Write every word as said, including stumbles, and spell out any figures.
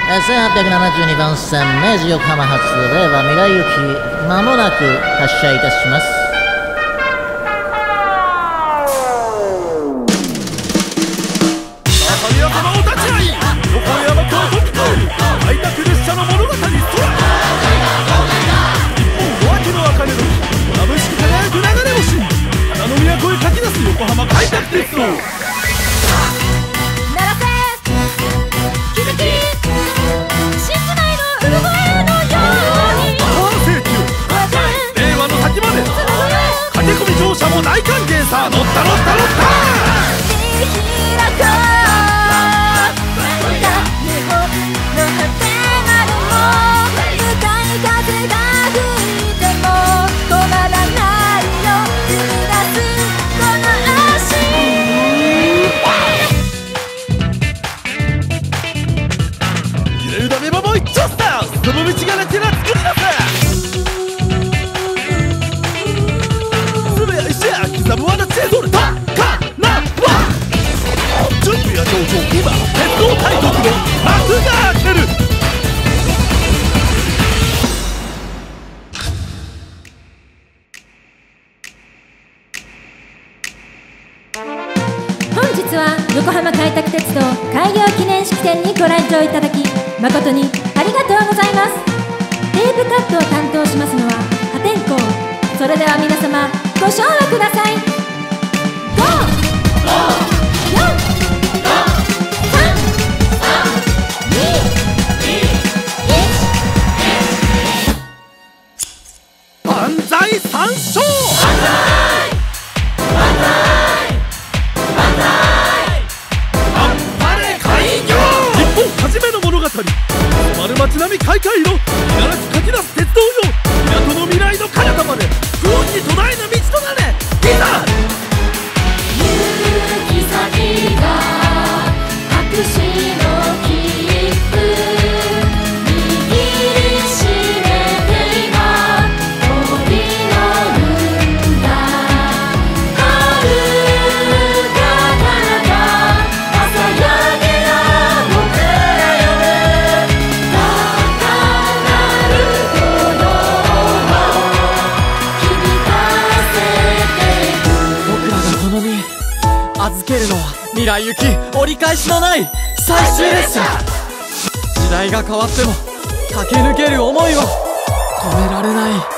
せんはっぴゃくななじゅうにばん線明治横浜発令和未来行きまもなく発車いたします。 神谷様お立ち会い、横山京都区開拓列車の物語ストライ。一方小秋の茜の眩しく輝く流れ星、花の都へかき出す横浜開拓鉄道。もう大歓迎さ。乗った乗った乗った揺れるだめばもう一丁スター。その道がなけな作り出せ。ザブワナチェドルタカナワ準備は上々。今鉄道大国の幕が開ける。 本日は横浜開拓鉄道開業記念式典にご来場いただき誠にありがとうございます。テープカットを担当しますのは破天荒。それでは皆様ご唱和ください。ご、よん、さん、に、いち。 万歳三唱。あっぱれ開業。日本初めの物語。丸町並み開会の見慣らしかき出す鉄道よ。港の未来の彼方まで不穏に途絶えぬ道となれ。いざ行き先が白紙の切符握りしめて今飛び乗るんだ。遥か彼方朝焼けが僕ら呼ぶ。高鳴る鼓動を響かせて僕らがこの身預けるのは未来行き折り返しのない最終列車。時代が変わっても駆け抜ける想いを止められない。